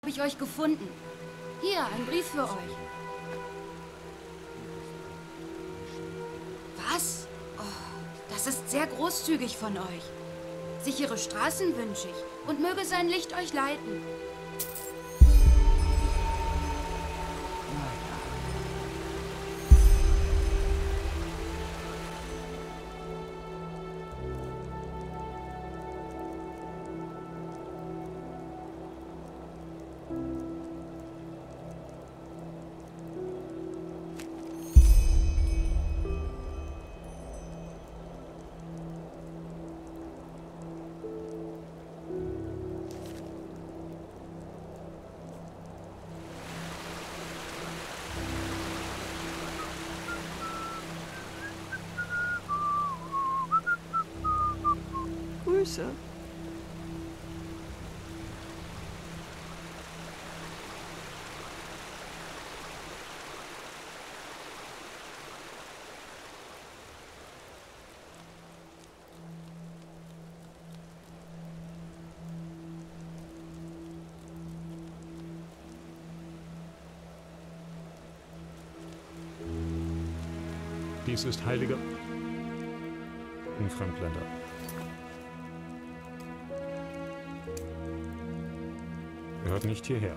Habe ich euch gefunden. Hier, ein Brief für euch. Was? Oh, das ist sehr großzügig von euch. Sichere Straßen wünsche ich und möge sein Licht euch leiten. Grüße. Dies ist Heiliger in Fremdländer. Gehört nicht hierher.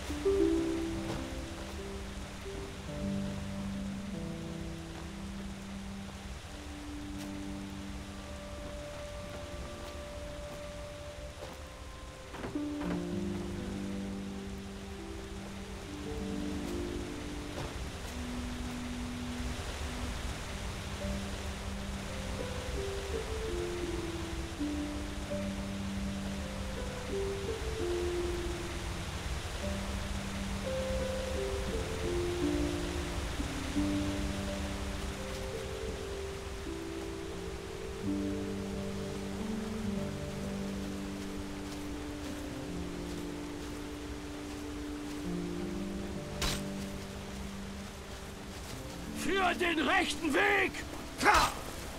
Für den rechten Weg! Ha!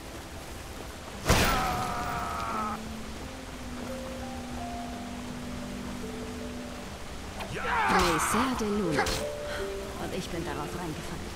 Messère de Lune. Und ich bin darauf reingefallen.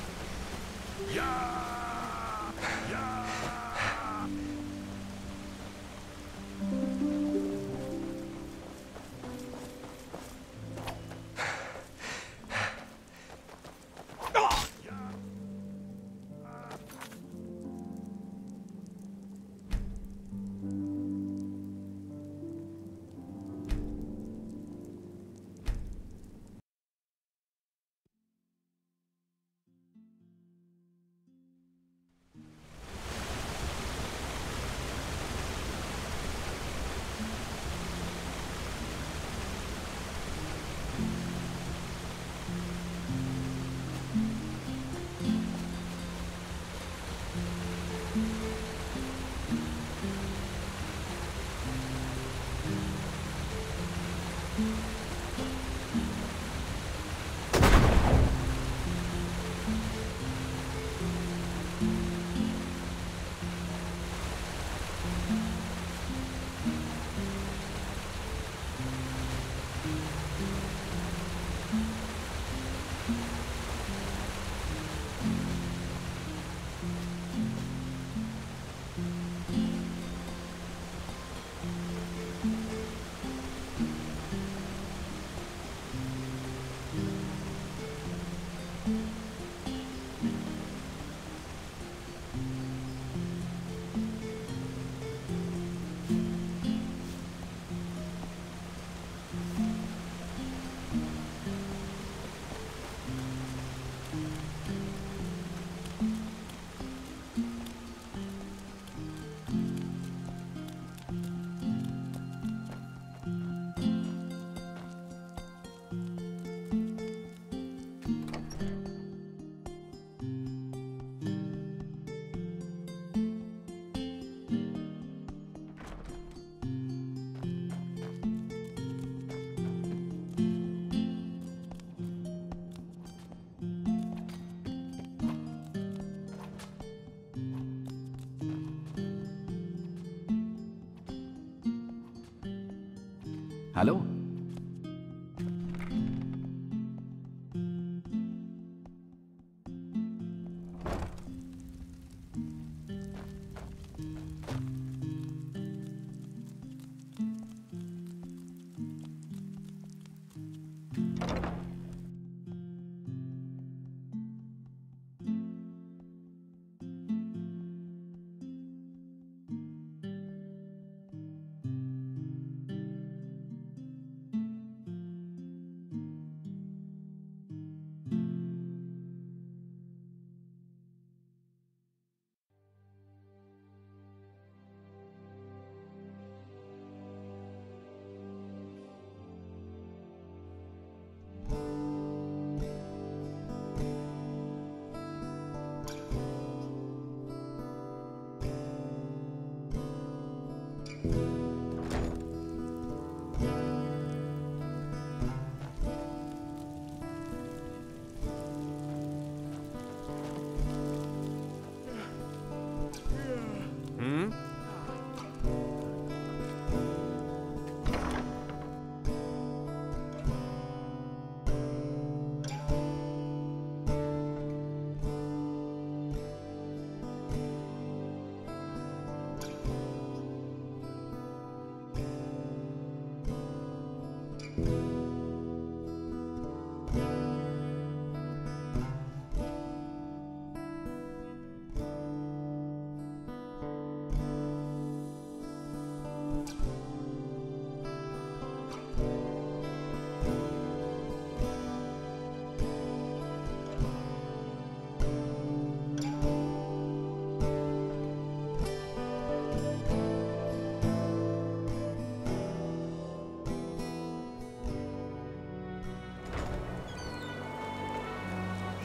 Hallo?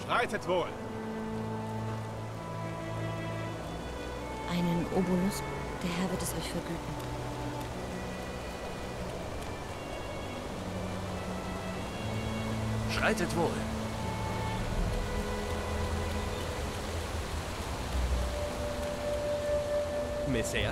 Reitet wohl. Einen Obolus, der Herr wird es euch vergüten. Schreitet wohl. Messere?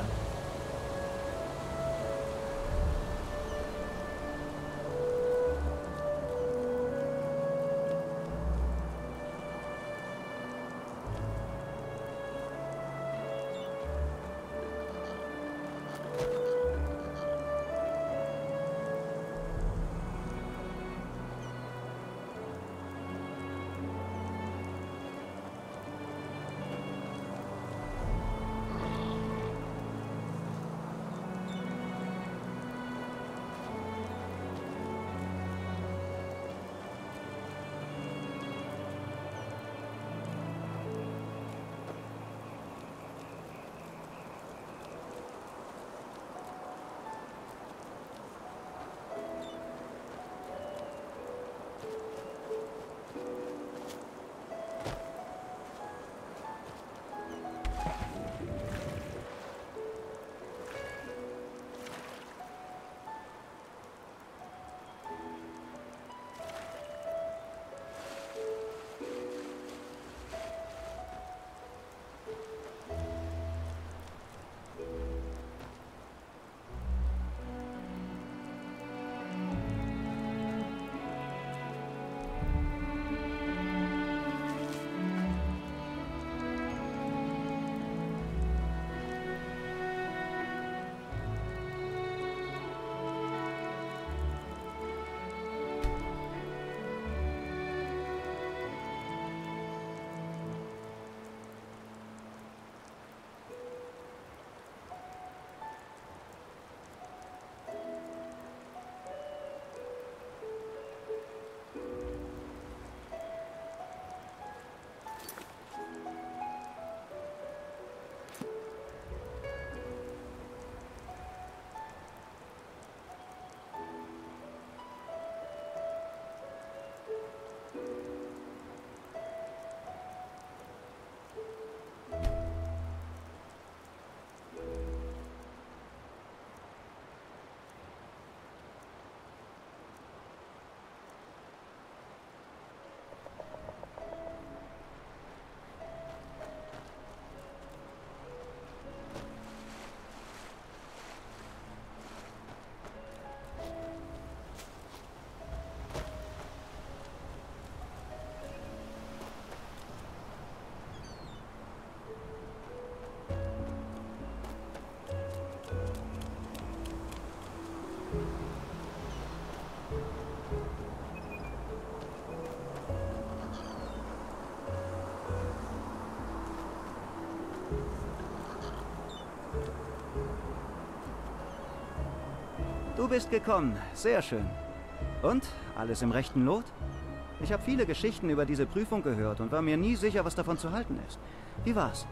Du bist gekommen. Sehr schön. Und? Alles im rechten Lot? Ich habe viele Geschichten über diese Prüfung gehört und war mir nie sicher, was davon zu halten ist. Wie war's?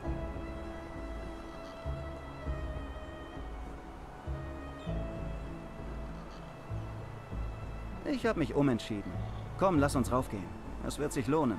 Ich habe mich umentschieden. Komm, lass uns raufgehen. Es wird sich lohnen.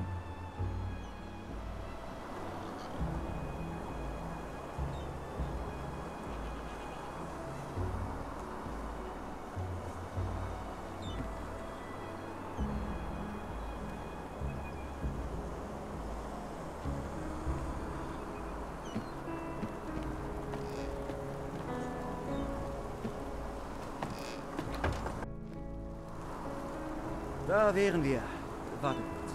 Da wären wir. Warte kurz.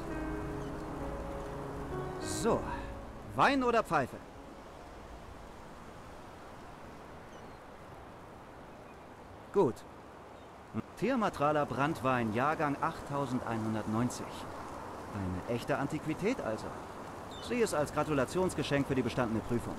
So. Wein oder Pfeife? Gut. Thermatraler Brandwein, Jahrgang 8190. Eine echte Antiquität also. Sieh es als Gratulationsgeschenk für die bestandene Prüfung.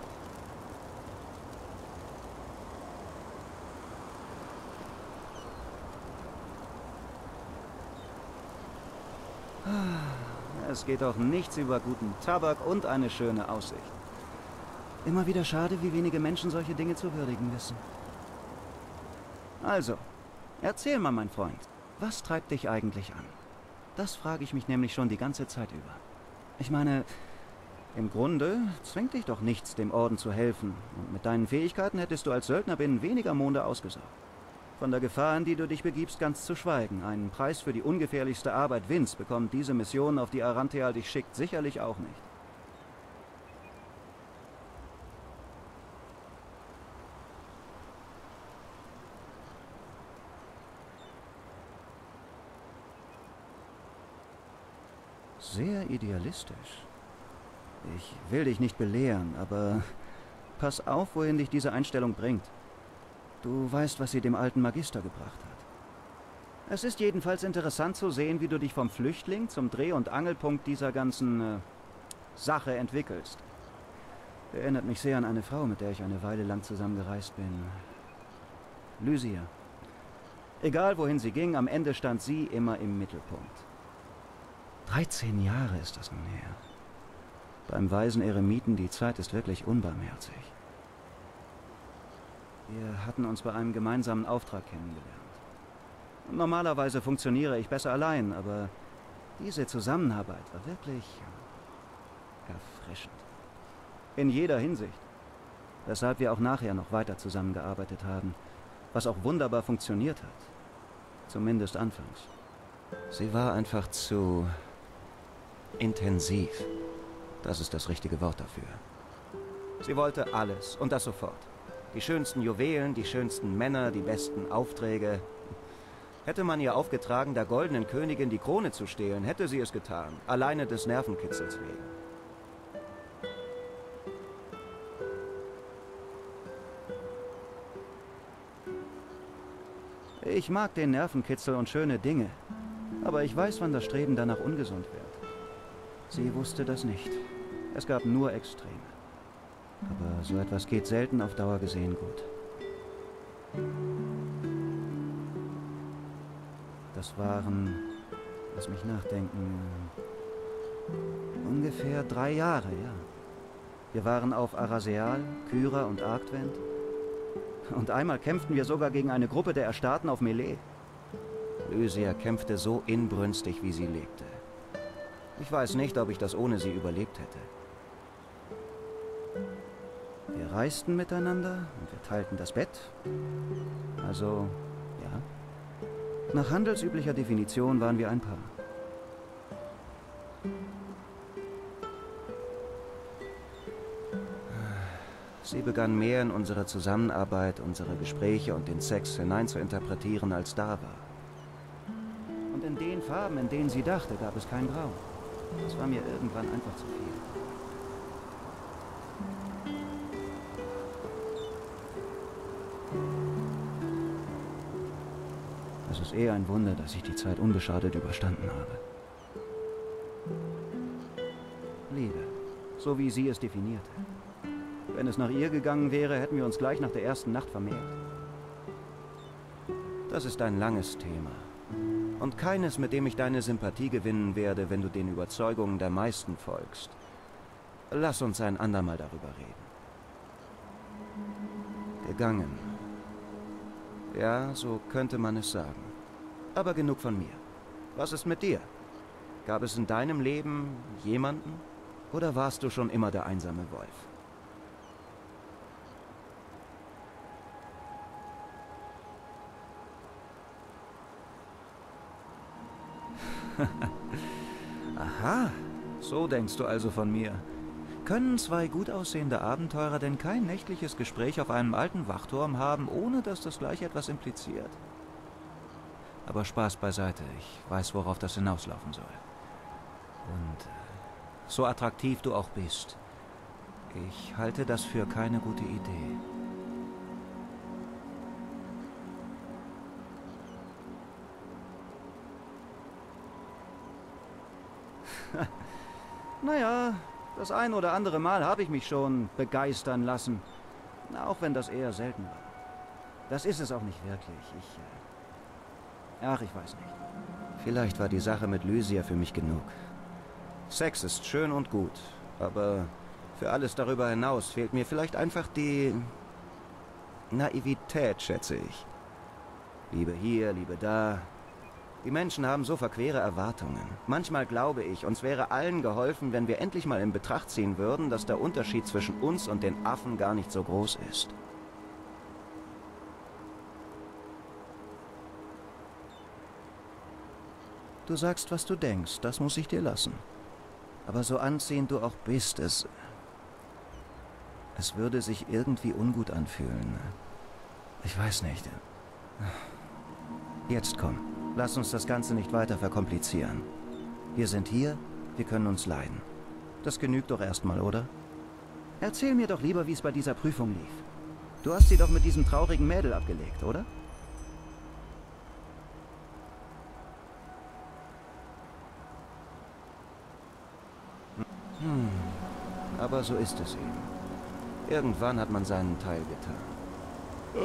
Es geht doch nichts über guten Tabak und eine schöne Aussicht. Immer wieder schade, wie wenige Menschen solche Dinge zu würdigen wissen. Also, erzähl mal, mein Freund, was treibt dich eigentlich an? Das frage ich mich nämlich schon die ganze Zeit über. Ich meine, im Grunde zwingt dich doch nichts, dem Orden zu helfen. Und mit deinen Fähigkeiten hättest du als Söldner binnen weniger Monde ausgesaugt. Von der Gefahr, in die du dich begibst, ganz zu schweigen. Einen Preis für die ungefährlichste Arbeit Vince bekommt diese Mission, auf die Arantheal dich schickt, sicherlich auch nicht. Sehr idealistisch. Ich will dich nicht belehren, aber pass auf, wohin dich diese Einstellung bringt. Du weißt, was sie dem alten Magister gebracht hat. Es ist jedenfalls interessant zu sehen, wie du dich vom Flüchtling zum Dreh- und Angelpunkt dieser ganzen Sache entwickelst. Erinnert mich sehr an eine Frau, mit der ich eine Weile lang zusammengereist bin. Lysia. Egal, wohin sie ging, am Ende stand sie immer im Mittelpunkt. 13 Jahre ist das nun her. Beim weisen Eremiten, die Zeit ist wirklich unbarmherzig. Wir hatten uns bei einem gemeinsamen Auftrag kennengelernt. Und normalerweise funktioniere ich besser allein, aber diese Zusammenarbeit war wirklich erfrischend. In jeder Hinsicht. Weshalb wir auch nachher noch weiter zusammengearbeitet haben, was auch wunderbar funktioniert hat. Zumindest anfangs. Sie war einfach zu intensiv. Das ist das richtige Wort dafür. Sie wollte alles und das sofort. Die schönsten Juwelen, die schönsten Männer, die besten Aufträge. Hätte man ihr aufgetragen, der goldenen Königin die Krone zu stehlen, hätte sie es getan. Alleine des Nervenkitzels wegen. Ich mag den Nervenkitzel und schöne Dinge. Aber ich weiß, wann das Streben danach ungesund wird. Sie wusste das nicht. Es gab nur Extreme. Aber so etwas geht selten auf Dauer gesehen gut. Das waren, lass mich nachdenken, ungefähr 3 Jahre, ja. Wir waren auf Araseal, Kyra und Arctwend. Und einmal kämpften wir sogar gegen eine Gruppe der Erstarrten auf Melee. Lysia kämpfte so inbrünstig, wie sie lebte. Ich weiß nicht, ob ich das ohne sie überlebt hätte. Wir reisten miteinander und wir teilten das Bett. Also, ja. Nach handelsüblicher Definition waren wir ein Paar. Sie begann mehr in unsere Zusammenarbeit, unsere Gespräche und den Sex hinein zu interpretieren, als da war. Und in den Farben, in denen sie dachte, gab es kein Braun. Das war mir irgendwann einfach zu viel. Es ist eher ein Wunder, dass ich die Zeit unbeschadet überstanden habe. Liebe, so wie sie es definierte. Wenn es nach ihr gegangen wäre, hätten wir uns gleich nach der ersten Nacht vermehrt. Das ist ein langes Thema. Und keines, mit dem ich deine Sympathie gewinnen werde, wenn du den Überzeugungen der meisten folgst. Lass uns ein andermal darüber reden. Gegangen. Ja, so könnte man es sagen. Aber genug von mir. Was ist mit dir? Gab es in deinem Leben jemanden? Oder warst du schon immer der einsame Wolf? Aha, so denkst du also von mir. Können 2 gut aussehende Abenteurer denn kein nächtliches Gespräch auf einem alten Wachturm haben, ohne dass das gleich etwas impliziert? Aber Spaß beiseite, ich weiß, worauf das hinauslaufen soll. Und so attraktiv du auch bist, ich halte das für keine gute Idee. Naja, das ein oder andere Mal habe ich mich schon begeistern lassen. Auch wenn das eher selten war. Das ist es auch nicht wirklich. Ach, ich weiß nicht. Vielleicht war die Sache mit Lysia für mich genug. Sex ist schön und gut, aber für alles darüber hinaus fehlt mir vielleicht einfach die Naivität, schätze ich. Liebe hier, Liebe da. Die Menschen haben so verquere Erwartungen. Manchmal glaube ich, uns wäre allen geholfen, wenn wir endlich mal in Betracht ziehen würden, dass der Unterschied zwischen uns und den Affen gar nicht so groß ist. Du sagst, was du denkst, das muss ich dir lassen. Aber so anziehend du auch bist, es würde sich irgendwie ungut anfühlen. Ich weiß nicht. Jetzt komm, lass uns das Ganze nicht weiter verkomplizieren. Wir sind hier, wir können uns leiden. Das genügt doch erstmal, oder? Erzähl mir doch lieber, wie es bei dieser Prüfung lief. Du hast sie doch mit diesem traurigen Mädel abgelegt, oder? Aber so ist es eben. Irgendwann hat man seinen Teil getan.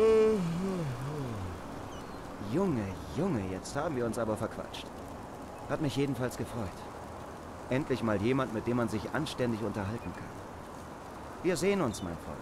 Junge, jetzt haben wir uns aber verquatscht. Hat mich jedenfalls gefreut. Endlich mal jemand, mit dem man sich anständig unterhalten kann. Wir sehen uns, mein Freund.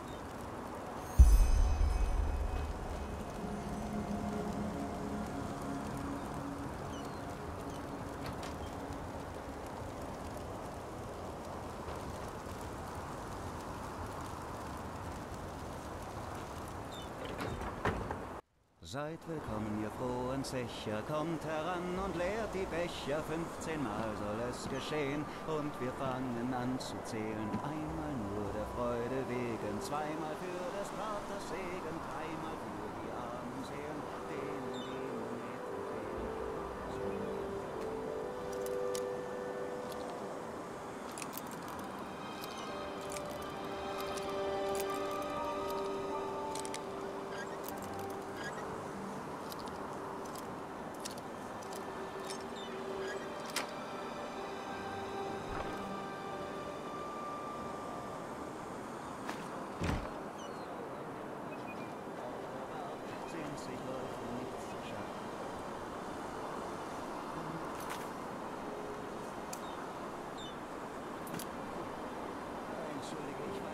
Seid willkommen, ihr frohen Zecher, kommt heran und leert die Becher, 15 Mal soll es geschehen, und wir fangen an zu zählen, einmal nur der Freude wegen, zweimal für des Vaters Segen, dreimal für die armen Seelen, denen die Moneten fehlen. Entschuldige, ich